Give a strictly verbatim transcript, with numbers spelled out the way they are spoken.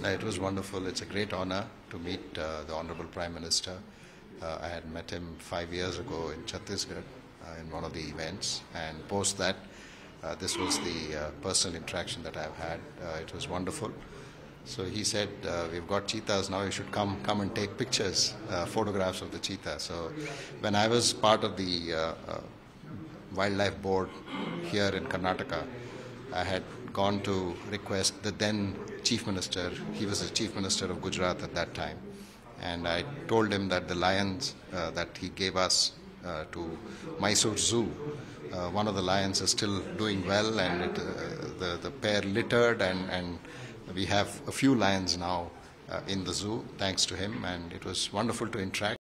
Uh, It was wonderful. It's a great honor to meet uh, the Honorable Prime Minister. Uh, I had met him five years ago in Chhattisgarh uh, in one of the events, and post that, uh, this was the uh, personal interaction that I've had. Uh, it was wonderful. So he said, uh, we've got cheetahs now, you should come come and take pictures, uh, photographs of the cheetah. So when I was part of the uh, uh, Wildlife Board here in Karnataka, I had gone to request the then Chief Minister, he was the Chief Minister of Gujarat at that time, and I told him that the lions uh, that he gave us uh, to Mysore Zoo, uh, one of the lions is still doing well, and it, uh, the, the pair littered, and, and we have a few lions now uh, in the zoo thanks to him, and it was wonderful to interact.